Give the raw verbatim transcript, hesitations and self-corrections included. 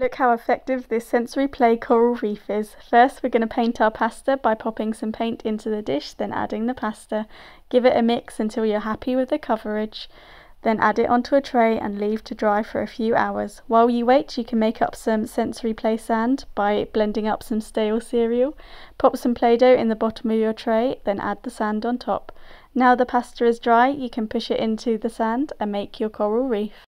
Look how effective this sensory play coral reef is. First we're going to paint our pasta by popping some paint into the dish, then adding the pasta. Give it a mix until you're happy with the coverage. Then add it onto a tray and leave to dry for a few hours. While you wait, you can make up some sensory play sand by blending up some stale cereal. Pop some Play-Doh in the bottom of your tray, then add the sand on top. Now the pasta is dry, you can push it into the sand and make your coral reef.